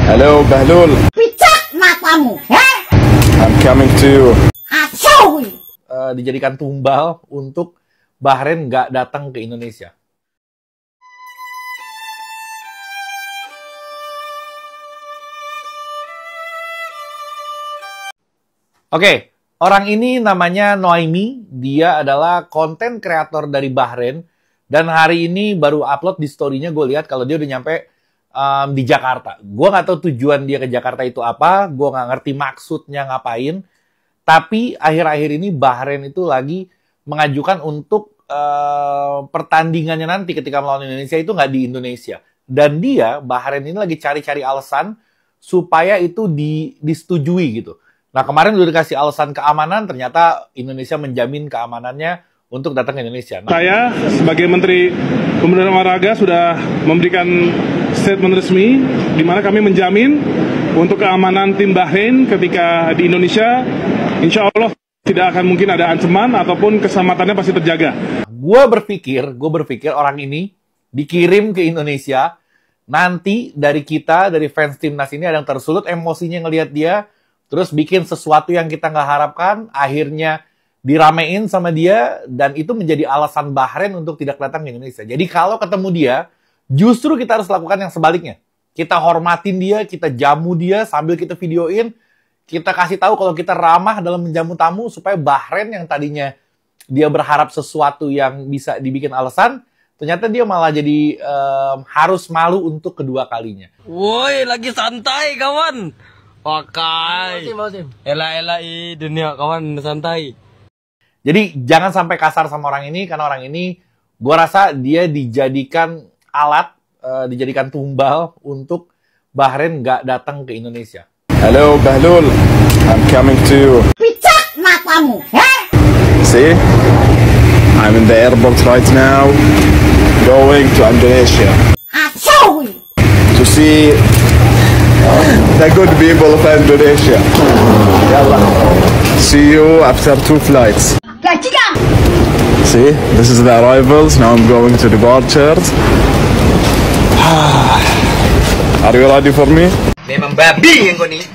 Halo Bahlul, Picak matamu, I'm coming to you. Acau. Dijadikan tumbal untuk Bahrain nggak datang ke Indonesia. Oke, orang ini namanya Noaimi. Dia adalah konten kreator dari Bahrain. Dan hari ini baru upload di story-nya, gue lihat kalau dia udah nyampe di Jakarta. Gue nggak tahu tujuan dia ke Jakarta itu apa. Gue nggak ngerti maksudnya ngapain. Tapi akhir-akhir ini Bahrain itu lagi mengajukan untuk pertandingannya nanti ketika melawan Indonesia itu nggak di Indonesia. Dan dia, Bahrain ini lagi cari-cari alasan supaya itu disetujui gitu. Nah, kemarin udah dikasih alasan keamanan, ternyata Indonesia menjamin keamanannya untuk datang ke Indonesia. Nah, saya sebagai Menteri Pemuda dan Olahraga sudah memberikan statement resmi di mana kami menjamin untuk keamanan tim Bahrain ketika di Indonesia, insya Allah tidak akan mungkin ada ancaman ataupun keselamatannya pasti terjaga. Gue berpikir orang ini dikirim ke Indonesia, nanti dari kita, dari fans timnas ini ada yang tersulut emosinya ngelihat dia, terus bikin sesuatu yang kita nggak harapkan, akhirnya diramein sama dia, dan itu menjadi alasan Bahrain untuk tidak datang ke Indonesia. Jadi kalau ketemu dia, justru kita harus lakukan yang sebaliknya. Kita hormatin dia, kita jamu dia sambil kita videoin, kita kasih tahu kalau kita ramah dalam menjamu tamu, supaya Bahrain yang tadinya dia berharap sesuatu yang bisa dibikin alasan, ternyata dia malah jadi harus malu untuk kedua kalinya. Woi, lagi santai kawan. Pakai. Ela-ela dunia kawan santai. Jadi jangan sampai kasar sama orang ini, karena orang ini gue rasa dia dijadikan alat, dijadikan tumbal untuk Bahrain nggak datang ke Indonesia. Halo Bahlul, I'm coming to you. Picak matamu, See? I'm in the airport right now, going to Indonesia Acau. to see the good people of Indonesia. Yalla. See you after 2 flights. Gajikan. See, this is the arrivals. Now I'm going to departures. Are you ready for me? Memang babi yang kau ni.